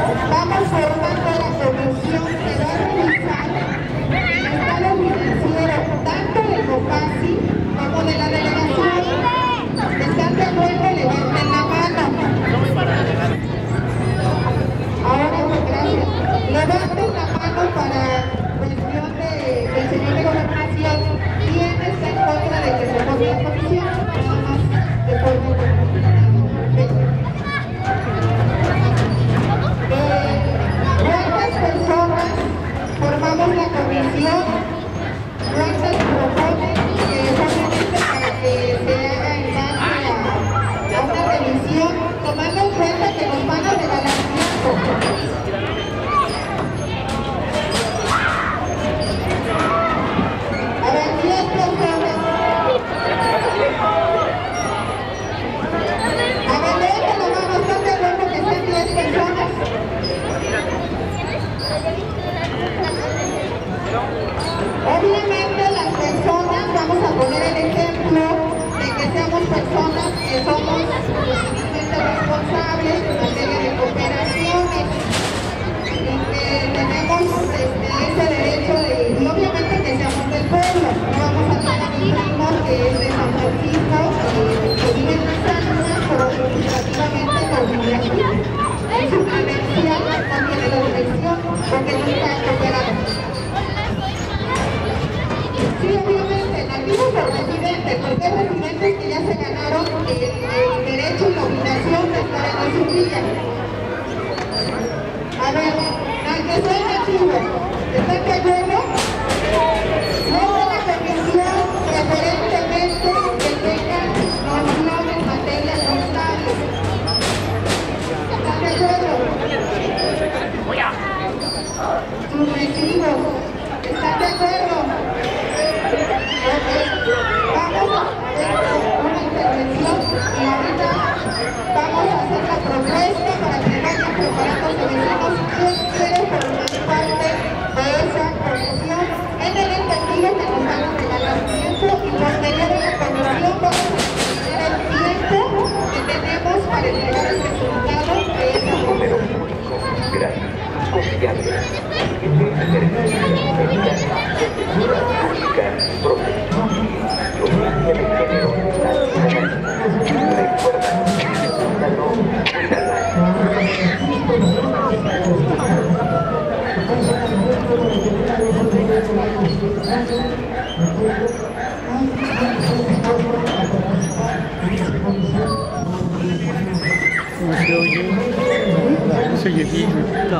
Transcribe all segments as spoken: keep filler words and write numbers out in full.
vamos formando la comisión que va a revisar el estado financiero tanto del COPACI como de la delegación. ¿Están de acuerdo? Levanten la mano. Ahora, pues gracias. Levanten la mano para cuestión de, del señor de Gobernación. ¿Quién está en contra de que se forme la comisión? Nada más de forma ¿cuántas personas formamos la comisión? ¿Cuántas proponen que solamente para que se haga en base a, a una revisión, tomando en cuenta que nos van a regalar tiempo? A ver, diez personas. A ver, levanta la mano, ¿están de acuerdo que sean diez personas? Obviamente las personas, vamos a poner el ejemplo de que seamos personas que somos suficientemente responsables en materia de cooperaciones y que tenemos este, ese derecho de, y obviamente que seamos del pueblo. No vamos a tener a mi primo que es de San Francisco, que, que vive en las ánimas, pero administrativamente no vive aquí. En su credencial no tiene la dirección porque nunca ha cooperado. Sí, obviamente, nativos o residentes, porque hay residentes que ya se ganaron el, el derecho y la obligación de estar en la subida. A ver, al que sea nativo, ¿están de acuerdo? No es una comisión preferentemente que tenga noción en materia contable. ¿Están de acuerdo? Sus recibos, ¿están de acuerdo? Vamos a hacer una intervención y ahorita vamos a hacer la propuesta para que vayan preparando los vecinos quién quiere formar parte de esa comisión en el entendido que nos van a regalar tiempo y posterior a la comisión vamos a tener el tiempo que tenemos para entregar el resultado de esa comisión. Gracias. Confiable. Pública, protección civil, violencia de género, recuerda, escúchalo, ¿Cómo se oye? No se oye bien. No.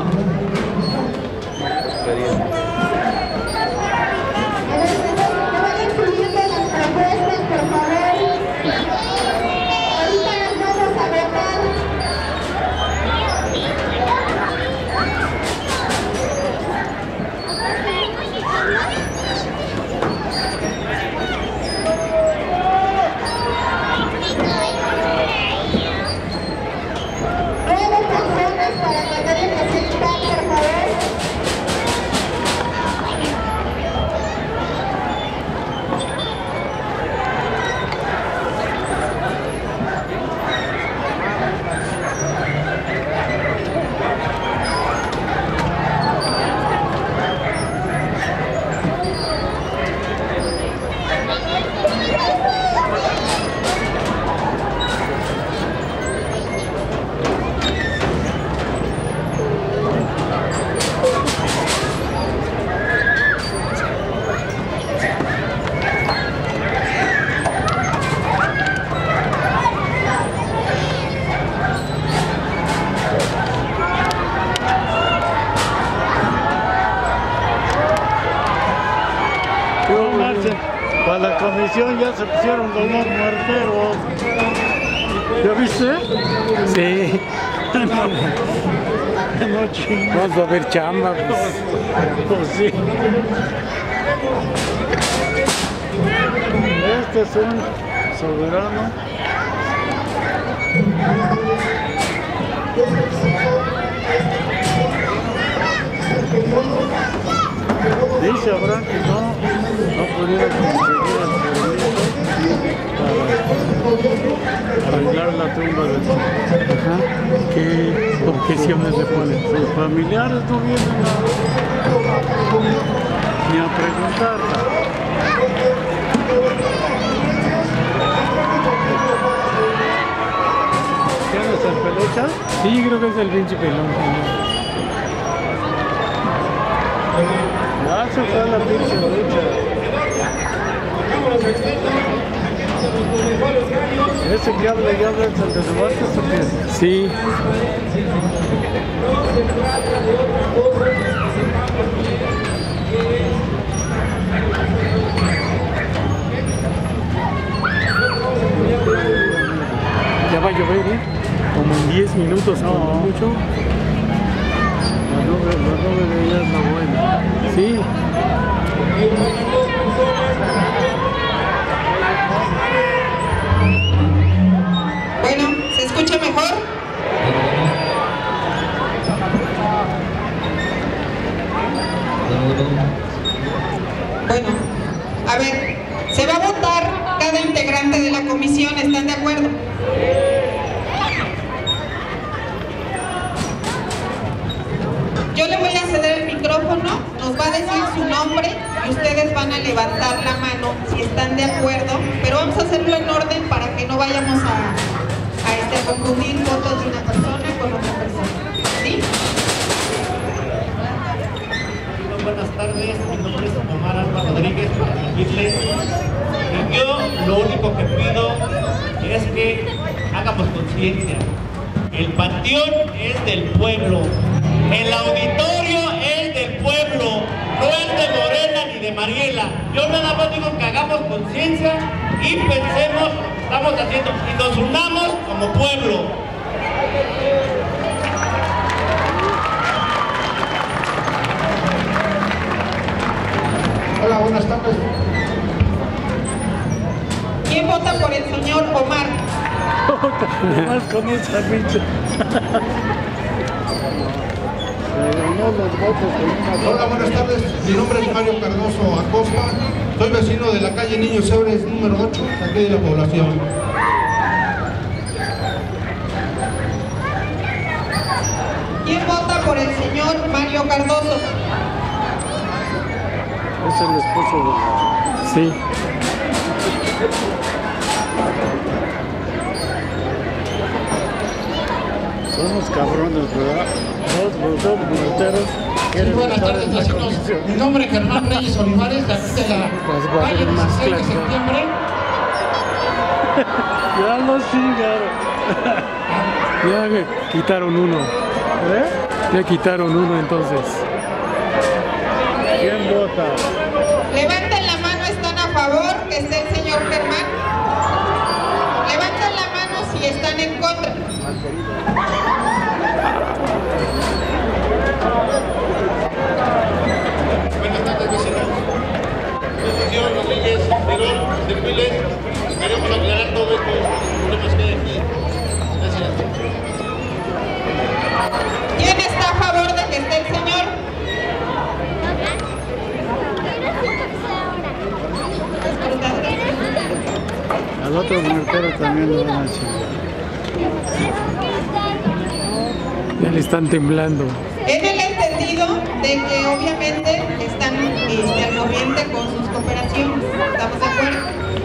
Para la comisión ya se pusieron los más muerteros. ¿Ya viste? Sí. No chingas. Vamos a ver chamba, pues. Pues sí. Este es un soberano. Dice Abraham que no, no pudieron conseguir el permiso para arreglar la tumba de su. Ajá. Que, ¿por objeciones le ponen? Sus familiares no vienen a, ni a preguntar. ¿Quién es el pelucha? Sí, creo que es el pinche pelón. Ya se fue la pinche lucha. Ese que habla y habla es el de Cervantes, ¿o qué? Sí. Ya va a llover, ¿eh? Como en diez minutos, no mucho. La nube, la nube de ella es la buena. Sí. Bueno, ¿se escucha mejor? Bueno, a ver, se va a votar cada integrante de la comisión, ¿están de acuerdo? Yo le voy a ceder el micrófono, nos va a decir su nombre y ustedes van a levantar la mano si están de acuerdo, pero vamos a hacerlo en orden para que no vayamos a, a, este, a confundir votos de una persona con otra persona. ¿Sí? Buenas tardes, mi nombre es Omar Alba Rodríguez, para servirles. Y yo lo único que pido es que hagamos conciencia. El panteón es del pueblo, el auditorio es del pueblo, no es de Morena ni de Mariela. Yo nada más digo que hagamos conciencia y pensemos, estamos haciendo, y nos unamos como pueblo. Hola, buenas tardes. ¿Quién vota por el señor Omar? Más con esa pinche. Se ganó los votos con una. Hola, buenas tardes. Mi nombre es Mario Cardoso Acosta. Soy vecino de la calle Niños Héroes número ocho, aquí de la población. ¿Quién vota por el señor Mario Cardoso? Es el esposo de la. Sí. Somos cabrones, ¿verdad? Dos, los dos boleteros Sí, quieren buenas estar tardes, en la vecinos. comisión. Mi nombre es Germán Reyes Olivares, de aquí de la Las calle guardias más dieciséis de claras. septiembre. Ya los chingaron. Ya que quitaron uno. ¿Eh? Ya quitaron uno entonces. ¿Quién vota? Levanten la mano, ¿están a favor que esté el señor Germán? Levanten la mano si están en contra. Buenas tardes, vecinos. Asociación Rodríguez, Perón, Serpiles. Queremos aclarar todo esto, problemas que hay aquí. Gracias. ¿Quién está a favor de que esté el señor? Al otro muertero también lo van a chingar. Ya le están temblando. En el entendido de que obviamente están este, al corriente con sus cooperaciones. ¿Estamos de acuerdo?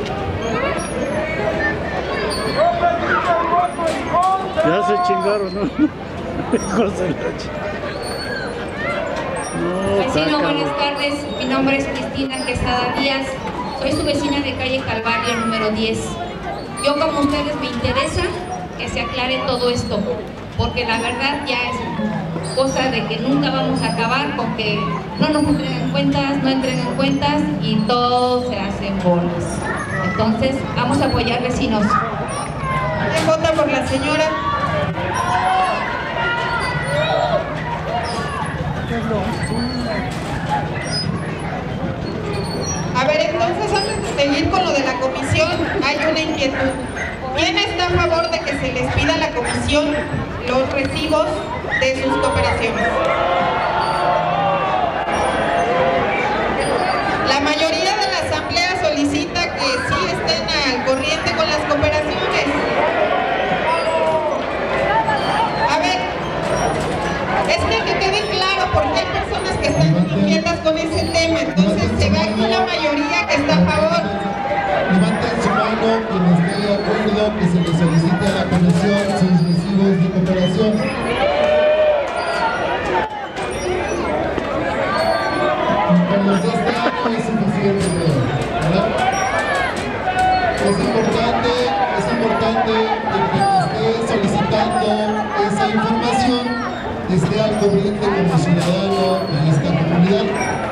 Ya se chingaron, ¿no? Hijos de la chingada. No, Vecino, sácalo. buenas tardes. Mi nombre es Cristina Quesada Díaz. Soy su vecina de calle Calvario número diez. Yo, como ustedes, me interesa que se aclare todo esto, porque la verdad ya es cosa de que nunca vamos a acabar con que no nos entreguen cuentas, no entreguen cuentas y todo se hace bolas. Entonces, vamos a apoyar, vecinos. ¿Quién vota por la señora? A ver, entonces antes de seguir con lo de la comisión, hay una inquietud. ¿Quién está a favor de que se les pida a la comisión los recibos de sus cooperaciones? La mayoría de la asamblea solicita que sí estén al corriente con las cooperaciones. A ver, que quede claro, porque hay personas que están inquietas con ese tema. Entonces se ve aquí la mayoría que está a favor. Levanten su mano quien esté de acuerdo que se le solicite a la comisión sus recibos de cooperación. Con los de este año es suficiente, ¿verdad? Es importante, es importante que quien esté solicitando esa información esté al corriente como ciudadano de esta comunidad.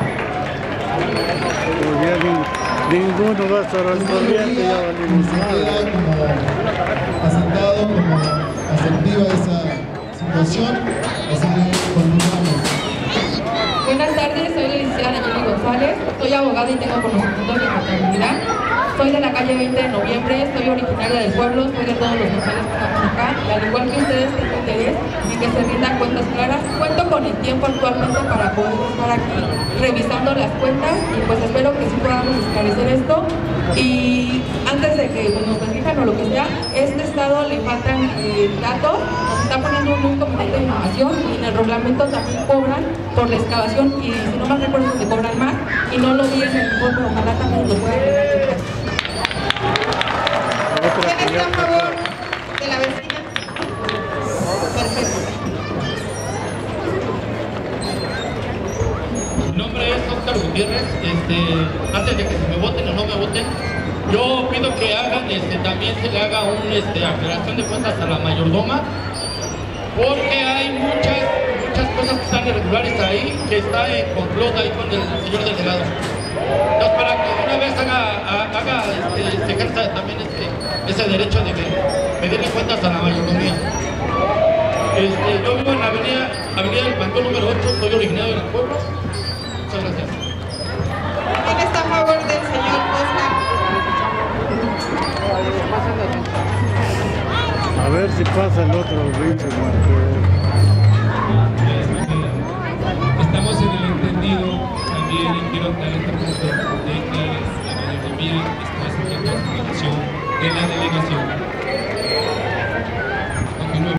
Pues ya ni- ninguno va a estar al corriente, ya valimos Se queda madre. como asentado, como afectiva esa situación, así continuamos. Buenas tardes, soy la licenciada Nayeli González, soy abogada y tengo conocimientos de contabilidad. Soy de la calle veinte de noviembre, soy originaria del pueblo, soy de todos los mujeres que estamos acá, y al igual que ustedes tengo interés en que se rindan cuentas claras. Cuento con el tiempo actualmente para poder estar aquí revisando las cuentas y pues espero que sí podamos esclarecer esto. Y antes de que pues, nos bendigan o lo que sea, este estado le faltan eh, datos, nos está poniendo un comité de innovación y en el reglamento también cobran por la excavación y si no mal recuerdo se cobran más y no lo vi en el informe, ojalá también lo pueda agregar. ¿Quién está a favor de la vecina? Perfecto. Mi nombre es Óscar Gutiérrez. Este, antes de que se me voten o no me voten, yo pido que hagan, este, también se le haga una este, aclaración de cuentas a la mayordoma, porque hay muchas, muchas cosas que están irregulares ahí, que está en complot ahí con el señor delegado. Entonces, para que una vez haga, haga este, se ejerza también este, ese derecho de que pedirle cuentas a la mayordomía. Este, yo vivo en la avenida, avenida del Pantón número ocho, soy originario del pueblo. Muchas gracias. ¿Quién está a favor del señor Oscar? A ver si pasa el otro ritmo, Marco. Estamos en el entendido también y quiero dar este punto de